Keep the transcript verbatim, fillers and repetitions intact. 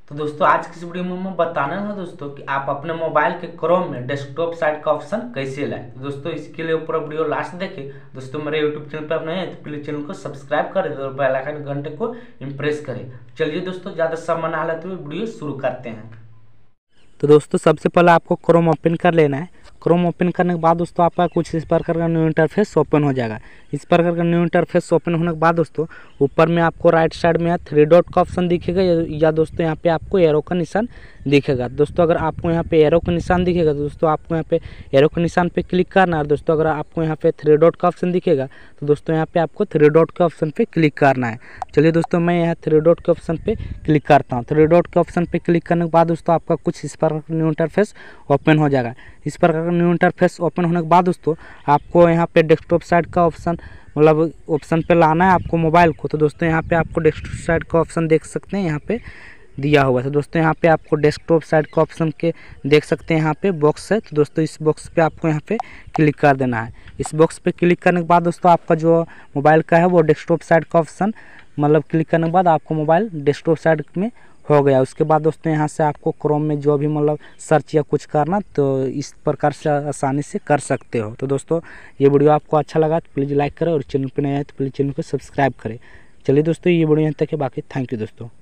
तो दोस्तों आज की इस वीडियो में मैं बताना है दोस्तों कि आप अपने मोबाइल के क्रोम में डेस्कटॉप साइट का ऑप्शन कैसे लाएं। तो दोस्तों इसके लिए पूरा वीडियो लास्ट देखें। दोस्तों मेरे यूट्यूब चैनल पर आप नए हैं तो प्लीज चैनल को सब्सक्राइब करें और बेल आइकन घंटे को इम्प्रेस करें। चलिए दोस्तों ज़्यादा समय ना लेते हुए वीडियो शुरू करते हैं। तो दोस्तों सबसे पहले आपको क्रोम ओपन कर लेना है। क्रोम ओपन करने के बाद दोस्तों आपका कुछ इस प्रकार का न्यू इंटरफेस ओपन हो जाएगा। इस प्रकार का न्यू इंटरफेस ओपन होने के बाद दोस्तों ऊपर में आपको राइट साइड में थ्री डॉट का ऑप्शन दिखेगा या दोस्तों यहाँ पे आपको एरो का निशान दिखेगा। दोस्तों अगर आपको यहाँ पे एरो का निशान दिखेगा तो दोस्तों आपको यहाँ पे एरो के निशान पे क्लिक करना है। दोस्तों अगर आपको यहाँ पे थ्री डॉट का ऑप्शन दिखेगा तो दोस्तों यहाँ पे आपको थ्री डॉट के ऑप्शन पे क्लिक करना है। चलिए दोस्तों मैं यहाँ थ्री डॉट के ऑप्शन पे क्लिक करता हूँ। थ्री डॉट के ऑप्शन पे क्लिक करने के बाद दोस्तों आपका कुछ इस प्रकार का न्यू इंटरफेस ओपन हो जाएगा। इस प्रकार का न्यू इंटरफेस ओपन होने के बाद दोस्तों आपको यहाँ पे डेस्कटॉप साइट का ऑप्शन मतलब ऑप्शन पे लाना है आपको मोबाइल को। तो दोस्तों यहाँ पे आपको डेस्कटॉप साइट का ऑप्शन देख सकते हैं यहाँ पे दिया हुआ है। तो दोस्तों यहाँ पे आपको डेस्कटॉप साइट का ऑप्शन के देख सकते हैं यहाँ पे बॉक्स है। तो दोस्तों इस बॉक्स पे आपको यहाँ पे क्लिक कर देना है। इस बॉक्स पे क्लिक करने के बाद दोस्तों आपका जो मोबाइल का है वो डेस्कटॉप साइट का ऑप्शन मतलब क्लिक करने के बाद आपको मोबाइल डेस्कटॉप साइट में हो गया। उसके बाद दोस्तों यहाँ से आपको क्रोम में जो भी मतलब सर्च या कुछ करना तो इस प्रकार से आसानी से कर सकते हो। तो दोस्तों ये वीडियो आपको अच्छा लगा तो प्लीज़ लाइक करें और चैनल पर नया है तो प्लीज़ चैनल को सब्सक्राइब करें। चलिए दोस्तों ये वीडियो यहाँ तक है, बाकी थैंक यू दोस्तों।